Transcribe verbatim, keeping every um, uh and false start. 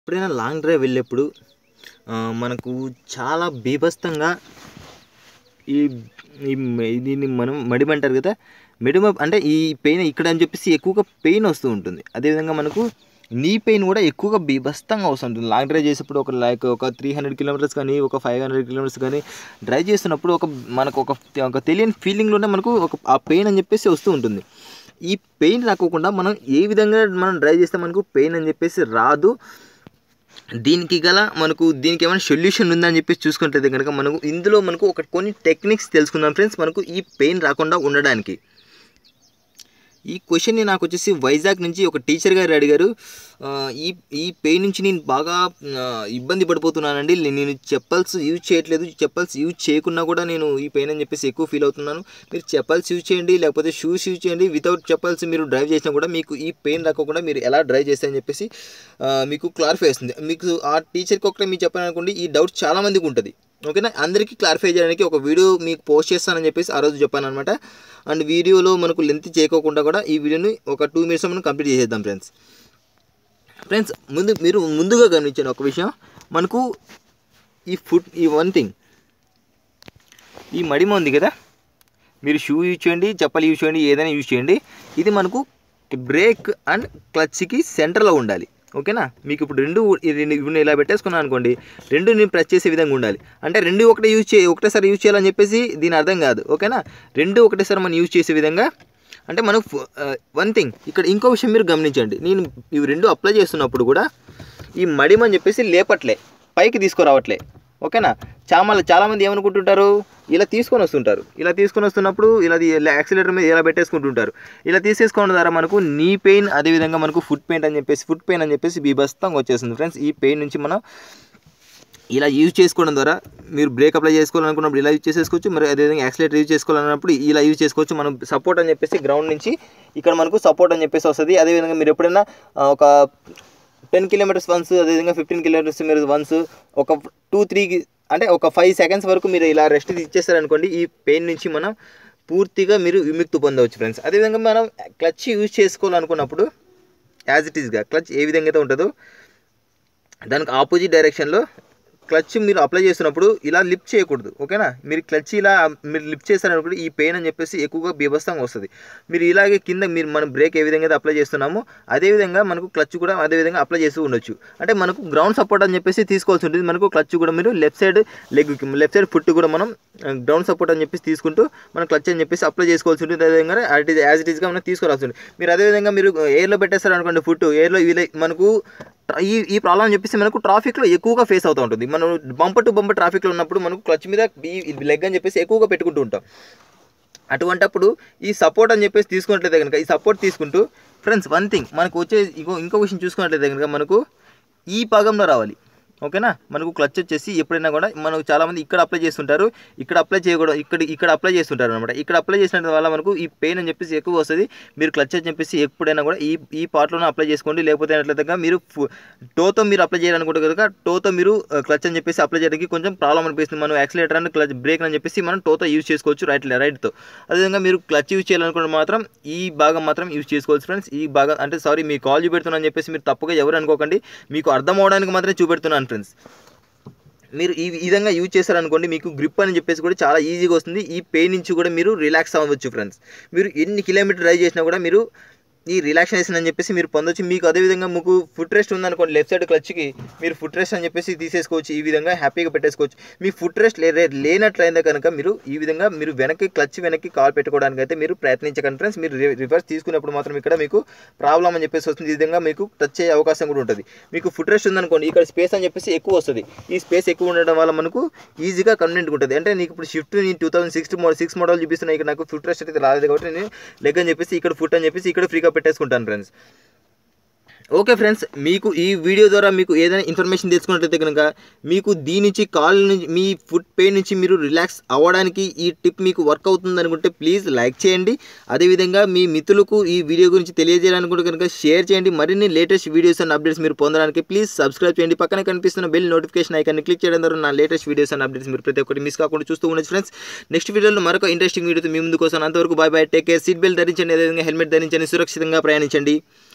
ఎప్పుడైనా long drive వెళ్ళేప్పుడు మనకు చాలా బీభత్సంగా ఈ ఈ దీన్ని మనం మడిమ అంటారు కదా, మెడిమ అంటే ఈ పెయిన్ ఇక్కడ అని చెప్పేసి ఎక్కువగా పెయిన్ వస్తూ ఉంటుంది. అదేవిధంగా మనకు నీ పెయిన్ కూడా ఎక్కువగా బీభత్సంగా వస్తుంటుంది. లాంగ్ డ్రైవ్ చేసేప్పుడు ఒక లైక్ ఒక త్రీ హండ్రెడ్ కిలోమీటర్స్ కానీ ఒక ఫైవ్ హండ్రెడ్ కిలోమీటర్స్ కానీ డ్రైవ్ చేస్తున్నప్పుడు ఒక మనకు ఒక ఒక తెలియని ఫీలింగ్లోనే మనకు ఒక ఆ పెయిన్ అని చెప్పేసి వస్తూ ఉంటుంది. ఈ పెయిన్ రాకోకుండా మనం ఏ విధంగా మనం డ్రైవ్ చేస్తే మనకు పెయిన్ అని చెప్పేసి రాదు, దీనికి గల మనకు దీనికి ఏమైనా సొల్యూషన్ ఉందని చెప్పేసి చూసుకుంటే కనుక మనకు ఇందులో మనకు ఒక కొన్ని టెక్నిక్స్ తెలుసుకుందాం ఫ్రెండ్స్, మనకు ఈ పెయిన్ రాకుండా ఉండడానికి. ఈ క్వశ్చన్ని నాకు వచ్చేసి వైజాగ్ నుంచి ఒక టీచర్ గారు అడిగారు. ఈ ఈ పెయిన్ నుంచి నేను బాగా ఇబ్బంది పడిపోతున్నానండి, నేను చెప్పల్స్ యూజ్ చేయట్లేదు, చెప్పల్స్ యూజ్ చేయకున్నా కూడా నేను ఈ పెయిన్ అని చెప్పేసి ఎక్కువ ఫీల్ అవుతున్నాను. మీరు చెప్పల్స్ యూజ్ చేయండి, లేకపోతే షూస్ యూజ్ చేయండి, వితౌట్ చెప్పల్స్ మీరు డ్రైవ్ చేసినా కూడా మీకు ఈ పెయిన్ రాకుండా మీరు ఎలా డ్రైవ్ చేస్తారని చెప్పేసి మీకు క్లారిఫై వస్తుంది. మీకు ఆ టీచర్కి ఒకటే మీరు చెప్పాలనుకోండి, ఈ డౌట్ చాలామందికి ఉంటుంది. ఓకేనా, అందరికీ క్లారిఫై చేయడానికి ఒక వీడియో మీకు పోస్ట్ చేస్తానని చెప్పేసి ఆ రోజు చెప్పాను అనమాట. అండ్ వీడియోలో మనకు లెంత్ చేయకోకుండా కూడా ఈ వీడియోని ఒక టూ మినిట్స్ మనం కంప్లీట్ చేసేద్దాం ఫ్రెండ్స్. ఫ్రెండ్స్ ముందు మీరు ముందుగా గమనించండి ఒక విషయం, మనకు ఈ ఫుడ్ ఈ వన్ థింగ్ ఈ మడిమ ఉంది కదా, మీరు షూ యూజ్ చేయండి, చెప్పలు యూజ్ చేయండి, ఏదైనా యూజ్ చేయండి, ఇది మనకు బ్రేక్ అండ్ క్లచ్కి సెంటర్లో ఉండాలి. ఓకేనా, మీకు ఇప్పుడు రెండు రెండు ఇలా పెట్టేసుకున్నాను అనుకోండి, రెండు నేను ప్రెస్ చేసే విధంగా ఉండాలి. అంటే రెండు ఒకటే యూజ్ చే ఒకటేసారి యూజ్ చేయాలని చెప్పేసి దీని అర్థం కాదు. ఓకేనా, రెండు ఒకటేసారి మనం యూజ్ చేసే విధంగా అంటే మనం వన్ థింగ్ ఇక్కడ ఇంకో విషయం మీరు గమనించండి, నేను ఇవి రెండు అప్లై చేస్తున్నప్పుడు కూడా ఈ మడిమని చెప్పేసి లేపట్లే, పైకి తీసుకురావట్లే. ఓకేనా, చాలా చాలామంది ఏమనుకుంటుంటారు, ఇలా తీసుకొని వస్తుంటారు, ఇలా తీసుకొని వస్తున్నప్పుడు ఇలా యాక్సిలేటర్ మీద ఇలా పెట్టేసుకుంటుంటారు. ఇలా తీసేసుకోవడం ద్వారా మనకు నీ పెయిన్, అదేవిధంగా మనకు ఫుట్ పెయిన్ అని చెప్పేసి ఫుట్ పెయిన్ అని చెప్పేసి బీభత్సంగా వచ్చేస్తుంది ఫ్రెండ్స్. ఈ పెయిన్ నుంచి మనం ఇలా యూజ్ చేసుకోవడం ద్వారా మీరు బ్రేక్ అప్లై చేసుకోవాలనుకున్నప్పుడు ఇలా యూజ్ చేసేసుకోవచ్చు, మరి అదేవిధంగా యాక్సిలేటర్ యూజ్ చేసుకోవాలన్నప్పుడు ఇలా యూజ్ చేసుకోవచ్చు. మనం సపోర్ట్ అని చెప్పేసి గ్రౌండ్ నుంచి ఇక్కడ మనకు సపోర్ట్ అని చెప్పేసి వస్తుంది. అదేవిధంగా మీరు ఎప్పుడైనా ఒక టెన్ కిలోమీటర్స్ వన్స్, అదేవిధంగా ఫిఫ్టీన్ కిలోమీటర్స్ మీరు వన్స్ ఒక టూ త్రీ అంటే ఒక ఫైవ్ సెకండ్స్ వరకు మీరు ఇలా రెస్ట్ ఇచ్చేస్తారనుకోండి, ఈ పెయిన్ నుంచి మనం పూర్తిగా మీరు విముక్తి పొందవచ్చు ఫ్రెండ్స్. అదేవిధంగా మనం క్లచ్ యూజ్ చేసుకోవాలనుకున్నప్పుడు యాజ్ ఇట్ ఈస్గా క్లచ్ ఏ విధంగా అయితే ఉంటుందో దానికి ఆపోజిట్ డైరెక్షన్లో క్లచ్ మీరు అప్లై చేస్తున్నప్పుడు ఇలా లిఫ్ట్ చేయకూడదు. ఓకేనా, మీరు క్లచ్ ఇలా మీరు లిఫ్ట్ చేస్తారనుకుంటే ఈ పెయిన్ అని చెప్పేసి ఎక్కువగా బీభత్సంగా వస్తుంది. మీరు ఇలాగే కింద మీరు మనం బ్రేక్ ఏ విధంగా అయితే అప్లై చేస్తున్నామో అదేవిధంగా మనకు క్లచ్ కూడా అదేవిధంగా అప్లై చేస్తూ ఉండొచ్చు. అంటే మనకు గ్రౌండ్ సపోర్ట్ అని చెప్పేసి తీసుకోవాల్సి ఉంటుంది. మనకు క్లచ్ కూడా మీరు left side leg left side foot కూడా మనం గ్రౌండ్ సపోర్ట్ అని చెప్పేసి తీసుకుంటూ మనం క్లచ్ అని చెప్పేసి అప్లై చేసుకోవాల్సి ఉంటుంది. అదేవిధంగా అది యాజ్ ఇట్ ఈస్గా మనం తీసుకోవాల్సి ఉంటుంది. మీరు అదేవిధంగా మీరు ఎయిర్లో పెట్టేస్తారు అనుకోండి, ఫుట్ ఎయిర్లో వీలే మనకు ఈ ఈ ప్రాబ్లం అని చెప్పేసి మనకు ట్రాఫిక్లో ఎక్కువగా ఫేస్ అవుతూ ఉంటుంది. మనం బంపర్ టు బంపర్ ట్రాఫిక్లో ఉన్నప్పుడు మనకు క్లచ్ మీద ఈ లెగ్ అని చెప్పేసి ఎక్కువగా పెట్టుకుంటూ ఉంటాం. అటువంటప్పుడు ఈ సపోర్ట్ అని చెప్పేసి తీసుకున్నట్లయితే కనుక ఈ సపోర్ట్ తీసుకుంటూ ఫ్రెండ్స్ వన్ థింగ్ మనకు వచ్చే ఇంకో ఇంకో విషయం చూసుకున్నట్లయితే కనుక మనకు ఈ భాగంలో రావాలి. ఓకేనా, మనకు క్లచ్ వచ్చేసి ఎప్పుడైనా కూడా మనకు చాలామంది ఇక్కడ అప్లై చేస్తుంటారు, ఇక్కడ అప్లై చేయకూడదు, ఇక్కడ ఇక్కడ అప్లై చేస్తుంటారు అనమాట. ఇక్కడ అప్లై చేసిన వల్ల మనకు ఈ పెయిన్ అని చెప్పేసి ఎక్కువ వస్తుంది. మీరు క్లచ్ అని చెప్పేసి ఎప్పుడైనా కూడా ఈ ఈ పార్ట్లోనే అప్లై చేసుకోండి. లేకపోతే అట్లయితే మీరు టోతో మీరు అప్లై చేయాలనుకుంటే కనుక టోతో మీరు క్లచ్ అని చెప్పేసి అప్లై చేయడానికి కొంచెం ప్రాబ్లం అనిపిస్తుంది. మనం యాక్సిలేటర్ అని క్లచ్ బ్రేక్ అని చెప్పేసి మనం టోతో యూజ్ చేసుకోవచ్చు రైట్ రైట్తో. అదేవిధంగా మీరు క్లచ్ యూజ్ చేయాలనుకుంటే మాత్రం ఈ భాగం మాత్రం యూజ్ చేసుకోవచ్చు ఫ్రెండ్స్. ఈ భాగం అంటే సారీ మీ కాల్ చూపెడుతున్నాను అని చెప్పేసి మీరు తప్పుగా ఎవరు అనుకోకండి, మీకు అర్థం అవడానికి మాత్రమే చూపెడుతున్నాను ఫ్రెండ్స్. మీరు ఈ విధంగా యూజ్ చేశారనుకోండి, మీకు గ్రిప్ అని చెప్పేసి కూడా చాలా ఈజీగా వస్తుంది. ఈ పెయిన్ నుంచి కూడా మీరు రిలాక్స్ అవ్వచ్చు ఫ్రెండ్స్. మీరు ఎన్ని కిలోమీటర్ డ్రైవ్ చేసినా కూడా మీరు ఈ రిలాక్సేషన్ అని చెప్పేసి మీరు పొందొచ్చు. మీకు అదేవిధంగా మీకు ఫుట్ రెస్ట్ ఉందనుకోండి, లెఫ్ట్ సైడ్ క్లచ్కి మీరు ఫుట్ రెస్ట్ అని చెప్పేసి తీసేసుకోవచ్చు. ఈ విధంగా హ్యాపీగా పెట్టేసుకోవచ్చు. మీ ఫుట్ రెస్ట్ లే లేనట్లయితే కనుక మీరు ఈ విధంగా మీరు వెనక్కి క్లచ్ వెనక్కి కాల్ పెట్టుకోవడానికి అయితే మీరు ప్రయత్నించకండి ఫ్రెండ్స్. మీరు రివర్స్ తీసుకున్నప్పుడు మాత్రం ఇక్కడ మీకు ప్రాబ్లం అని చెప్పేసి వస్తుంది. ఈ విధంగా మీకు టచ్ అయ్యే అవకాశం కూడా ఉంటుంది. మీకు ఫుట్ రెస్ట్ ఉందనుకోండి, ఇక్కడ స్పేస్ అని చెప్పేసి ఎక్కువ వస్తుంది. ఈ స్పేస్ ఎక్కువ ఉండడం వల్ల మనకు ఈజీగా కన్వీనియంట్గా ఉంటుంది. అంటే నీకు ఇప్పుడు షిఫ్ట్ నేను two thousand six model six model చూపిస్తున్నాయి, ఇక్కడ నాకు ఫుట్ రెస్ట్ అయితే రాలేదు కాబట్టి నేను లెగ్ అని చెప్పేసి ఇక్కడ ఫుట్ అని చెప్పేసి ఇక్కడ ఫ్రీగా పెట్టేసుకుంటాను ఫ్రెండ్స్. ఓకే ఫ్రెండ్స్, మీకు ఈ వీడియో ద్వారా మీకు ఏదైనా ఇన్ఫర్మేషన్ తెలుసుకున్నట్లయితే కనుక మీకు దీని నుంచి కాల్ నుంచి మీ ఫుట్ పెయిన్ నుంచి మీరు రిలాక్స్ అవ్వడానికి ఈ టిప్ మీకు వర్క్ అవుతుంది అనుకుంటే ప్లీజ్ లైక్ చేయండి. అదేవిధంగా మీ మిత్రులకు ఈ వీడియో గురించి తెలియజేయాలనుకుంటే కనుక షేర్ చేయండి. మరిన్ని లేటెస్ట్ వీడియోస్ అండ్ అప్డేట్స్ మీరు పొందడానికి ప్లీజ్ సబ్స్క్రైబ్ చేయండి. పక్కనే కనిపిస్తున్న బెల్ నోటిఫికేషన్ ఐకాన్ని క్లిక్ చేయడం ద్వారా నా లేటెస్ట్ వీడియోస్ అండ్ అప్డేట్స్ మీరు ప్రతి ఒక్కటి మిస్ కాకుండా చూస్తూ ఉండొచ్చు ఫ్రెండ్స్. నెక్స్ట్ వీడియోలో మరొక ఇంట్రెస్టింగ్ వీడియోతో మీ ముందుకు వస్తాను. అంతవరకు bye bye, take care, seat belt ధరించండి, అదేవిధంగా హెల్మెట్ ధరించండి, సురక్షితంగా ప్రయాణించండి.